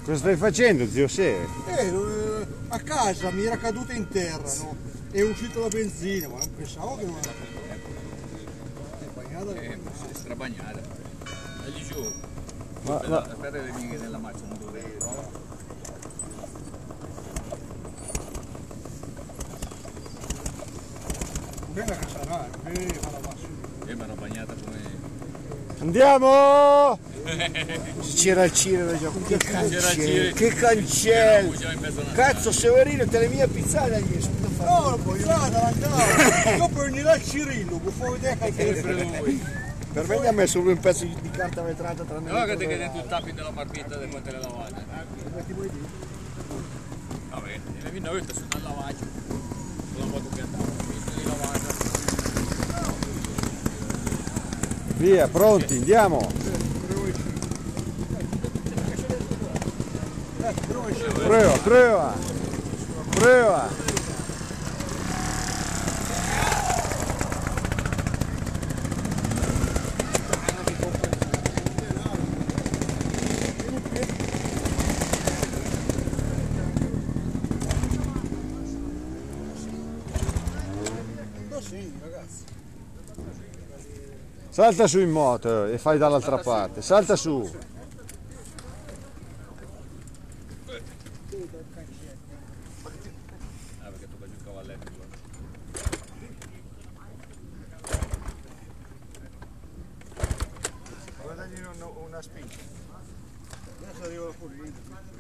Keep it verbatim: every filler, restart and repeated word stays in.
Cosa stai facendo, zio Se? Eh, a casa mi era caduta in terra, no? È uscita la benzina, ma non pensavo che non era caduta. È bagnata? Eh, è strabagnata. E lì giù. Ma, ma... Aspetta le righe nella macchia, non dovrei. Bene che sarà, bene che la basso. Eh, ma era bagnata come... Andiamo! C'era il Ciro già. Che cancello! Che cancello! Cazzo, Severino, te le mie pizzate gli sono fatte. No, la pizzata, la cava! Dopo venire là il Cirillo, che fa vedere che lui. Per me gli ha messo lui un pezzo di carta vetrata tra No, che te che dentro il tapping della marmita di quante le lavate. Vabbè, le vinno queste sono al lavaggio. Con la moto che andava, di lavata. Via, pronti, andiamo! Prova, prova! Prova! Salta su in moto e fai dall'altra parte, salta su! Ah, perché tocca giù il cavalletto. Guardagli una spinta. adesso arriva la pulita.